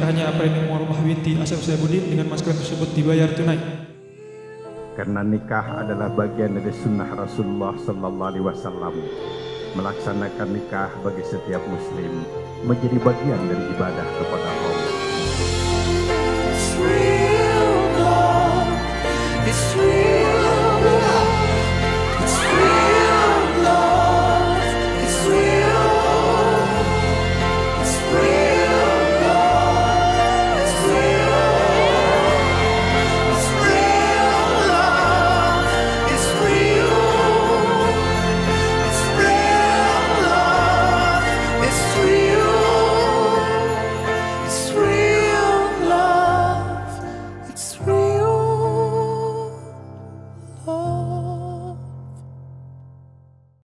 pernikahannya Aprilin Muarumah binti Asep Saibuddin dengan mas kawin tersebut dibayar tunai. Karena nikah adalah bagian dari sunnah Rasulullah Sallallahu Alaihi Wasallam, melaksanakan nikah bagi setiap muslim menjadi bagian dari ibadah kepada Allah.